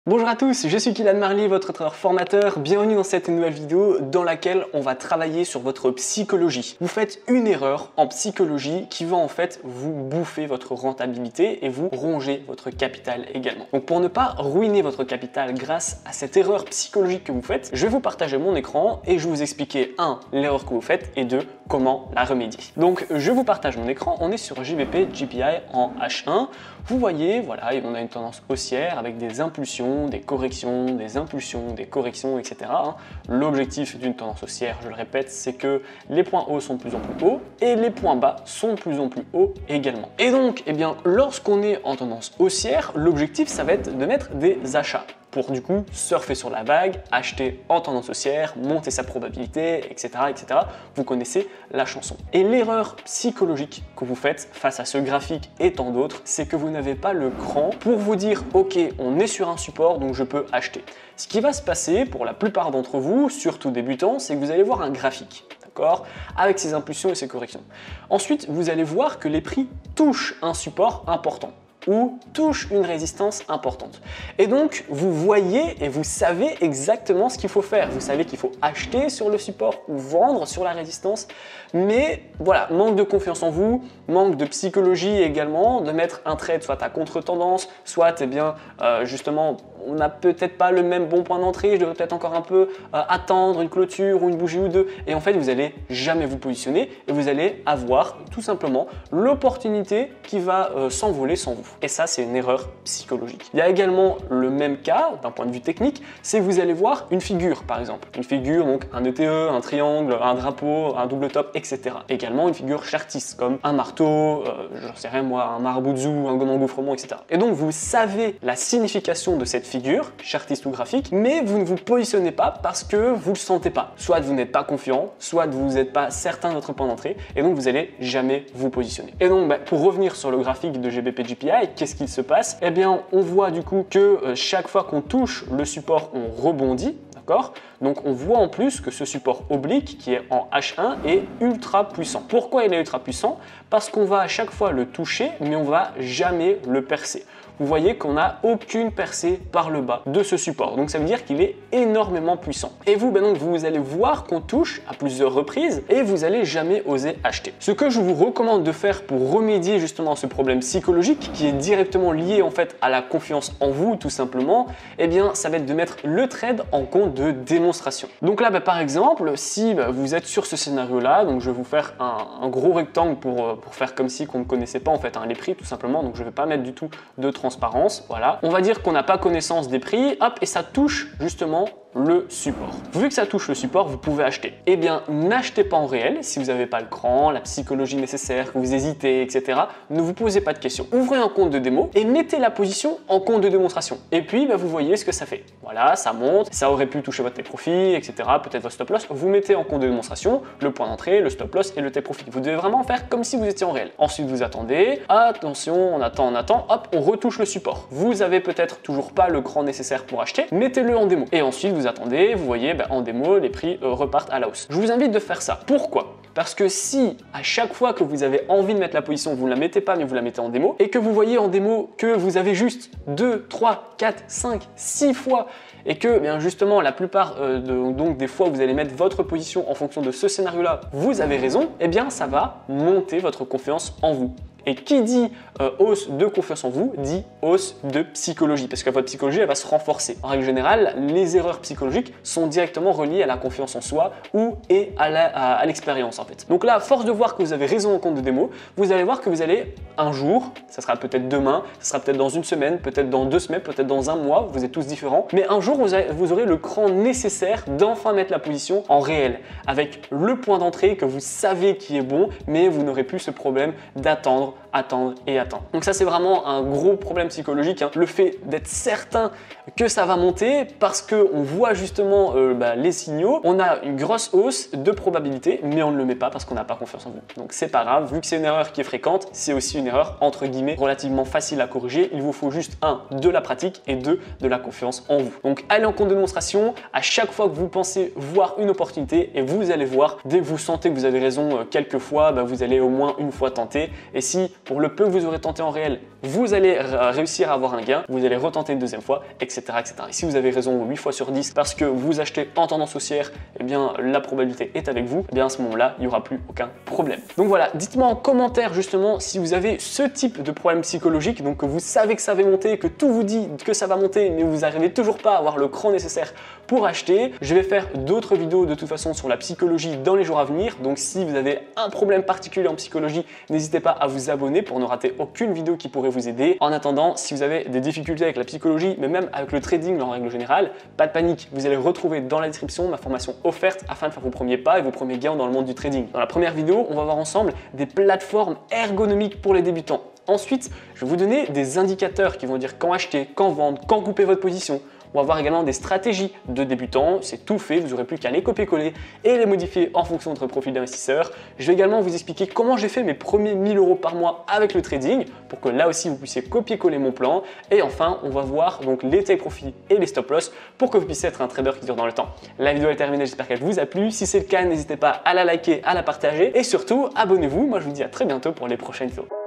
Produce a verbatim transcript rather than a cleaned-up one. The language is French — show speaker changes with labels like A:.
A: Bonjour à tous, je suis Kylian Marley, votre trader formateur. Bienvenue dans cette nouvelle vidéo dans laquelle on va travailler sur votre psychologie. Vous faites une erreur en psychologie qui va en fait vous bouffer votre rentabilité et vous ronger votre capital également. Donc pour ne pas ruiner votre capital grâce à cette erreur psychologique que vous faites, je vais vous partager mon écran et je vais vous expliquer un l'erreur que vous faites et deux comment la remédier. Donc je vous partage mon écran, on est sur J B P J P I en H un. Vous voyez, voilà, on a une tendance haussière avec des impulsions, des corrections, des impulsions, des corrections, et cetera. L'objectif d'une tendance haussière, je le répète, c'est que les points hauts sont de plus en plus hauts et les points bas sont de plus en plus hauts également. Et donc, eh bien, lorsqu'on est en tendance haussière, l'objectif, ça va être de mettre des achats pour du coup surfer sur la vague, acheter en tendance haussière, monter sa probabilité, et cetera, et cetera. Vous connaissez la chanson. Et l'erreur psychologique que vous faites face à ce graphique et tant d'autres, c'est que vous n'avez pas le cran pour vous dire « Ok, on est sur un support, donc je peux acheter ». Ce qui va se passer pour la plupart d'entre vous, surtout débutants, c'est que vous allez voir un graphique, d'accord, avec ses impulsions et ses corrections. Ensuite, vous allez voir que les prix touchent un support important ou touche une résistance importante. Et donc, vous voyez et vous savez exactement ce qu'il faut faire. Vous savez qu'il faut acheter sur le support ou vendre sur la résistance. Mais voilà, manque de confiance en vous, manque de psychologie également, de mettre un trade soit à contre-tendance, soit eh bien, euh, justement, on n'a peut-être pas le même bon point d'entrée, je devrais peut-être encore un peu euh, attendre une clôture ou une bougie ou deux. Et en fait, vous n'allez jamais vous positionner et vous allez avoir tout simplement l'opportunité qui va euh, s'envoler sans vous. Et ça, c'est une erreur psychologique. Il y a également le même cas d'un point de vue technique, c'est que vous allez voir une figure par exemple. Une figure, donc un E T E, un triangle, un drapeau, un double top, et cetera. Également une figure chartiste comme un marteau, euh, j'en sais rien moi, un maraboutzou, un gomme engouffrement, et cetera. Et donc vous savez la signification de cette figure, chartiste ou graphique, mais vous ne vous positionnez pas parce que vous ne le sentez pas. Soit vous n'êtes pas confiant, soit vous n'êtes pas certain de votre point d'entrée, et donc vous n'allez jamais vous positionner. Et donc bah, pour revenir sur le graphique de J B P J P I, qu'est-ce qu'il se passe? Eh bien, on voit du coup que euh, chaque fois qu'on touche le support, on rebondit. Donc on voit en plus que ce support oblique qui est en H un est ultra puissant. Pourquoi il est ultra puissant? Parce qu'on va à chaque fois le toucher, mais on va jamais le percer. Vous voyez qu'on n'a aucune percée par le bas de ce support. Donc ça veut dire qu'il est énormément puissant. Et vous, ben donc, vous allez voir qu'on touche à plusieurs reprises et vous allez jamais oser acheter. Ce que je vous recommande de faire pour remédier justement à ce problème psychologique qui est directement lié en fait à la confiance en vous tout simplement, eh bien ça va être de mettre le trade en compte de démonstration. Donc là, ben, par exemple, si ben, vous êtes sur ce scénario-là, donc je vais vous faire un, un gros rectangle pour, pour faire comme si qu'on ne connaissait pas en fait hein, les prix tout simplement. Donc je ne vais pas mettre du tout de transparence. Voilà. On va dire qu'on n'a pas connaissance des prix, hop, et ça touche justement le support. Vu que ça touche le support, vous pouvez acheter. Eh bien, n'achetez pas en réel si vous n'avez pas le cran, la psychologie nécessaire, que vous hésitez, et cetera. Ne vous posez pas de questions. Ouvrez un compte de démo et mettez la position en compte de démonstration. Et puis, bah, vous voyez ce que ça fait. Voilà, ça monte, ça aurait pu toucher votre take profit, et cetera. Peut-être votre stop loss. Vous mettez en compte de démonstration le point d'entrée, le stop loss et le take profit. Vous devez vraiment faire comme si vous étiez en réel. Ensuite, vous attendez. Attention, on attend, on attend. Hop, on retouche le support. Vous avez peut-être toujours pas le cran nécessaire pour acheter. Mettez-le en démo. Et ensuite, vous attendez, vous voyez, ben, en démo, les prix euh, repartent à la hausse. Je vous invite de faire ça. Pourquoi? Parce que si à chaque fois que vous avez envie de mettre la position, vous ne la mettez pas mais vous la mettez en démo, et que vous voyez en démo que vous avez juste deux, trois, quatre, cinq, six fois, et que bien justement la plupart euh, de, donc des fois vous allez mettre votre position en fonction de ce scénario-là, vous avez raison, eh bien ça va monter votre confiance en vous. Et qui dit euh, hausse de confiance en vous, dit hausse de psychologie, parce que votre psychologie, elle va se renforcer. En règle générale, les erreurs psychologiques sont directement reliées à la confiance en soi ou et à l'expérience en fait. Donc là, à force de voir que vous avez raison en compte de démo, vous allez voir que vous allez un jour, ça sera peut-être demain, ça sera peut-être dans une semaine, peut-être dans deux semaines, peut-être dans un mois, vous êtes tous différents, mais un jour, vous, avez, vous aurez le cran nécessaire d'enfin mettre la position en réel, avec le point d'entrée que vous savez qui est bon, mais vous n'aurez plus ce problème d'attendre, attendre et attendre. Donc ça, c'est vraiment un gros problème psychologique, hein. Le fait d'être certain que ça va monter parce qu'on voit justement euh, bah, les signaux, on a une grosse hausse de probabilité, mais on ne le met pas parce qu'on n'a pas confiance en vous. Donc c'est pas grave, vu que c'est une erreur qui est fréquente, c'est aussi une erreur entre guillemets relativement facile à corriger. Il vous faut juste un, de la pratique et deux, de la confiance en vous. Donc allez en compte de démonstration à chaque fois que vous pensez voir une opportunité et vous allez voir, dès que vous sentez que vous avez raison euh, quelques fois, bah, vous allez au moins une fois tenter. Et si si pour le peu que vous aurez tenté en réel, vous allez réussir à avoir un gain, vous allez retenter une deuxième fois, et cetera et cetera. Et si vous avez raison huit fois sur dix parce que vous achetez en tendance haussière, eh bien la probabilité est avec vous, eh bien à ce moment-là, il n'y aura plus aucun problème. Donc voilà, dites-moi en commentaire justement si vous avez ce type de problème psychologique, donc que vous savez que ça va monter, que tout vous dit que ça va monter, mais vous n'arrivez toujours pas à avoir le cran nécessaire pour acheter. Je vais faire d'autres vidéos de toute façon sur la psychologie dans les jours à venir, donc si vous avez un problème particulier en psychologie, n'hésitez pas à vous abonner pour ne rater aucune vidéo qui pourrait vous aider. En attendant, si vous avez des difficultés avec la psychologie, mais même avec le trading en règle générale, pas de panique, vous allez retrouver dans la description ma formation offerte afin de faire vos premiers pas et vos premiers gains dans le monde du trading. Dans la première vidéo, on va voir ensemble des plateformes ergonomiques pour les débutants. Ensuite, je vais vous donner des indicateurs qui vont dire quand acheter, quand vendre, quand couper votre position. On va voir également des stratégies de débutants, c'est tout fait, vous n'aurez plus qu'à les copier-coller et les modifier en fonction de votre profil d'investisseur. Je vais également vous expliquer comment j'ai fait mes premiers mille euros par mois avec le trading pour que là aussi vous puissiez copier-coller mon plan. Et enfin, on va voir donc les take profits et les stop loss pour que vous puissiez être un trader qui dure dans le temps. La vidéo est terminée, j'espère qu'elle vous a plu. Si c'est le cas, n'hésitez pas à la liker, à la partager et surtout abonnez-vous. Moi je vous dis à très bientôt pour les prochaines vidéos.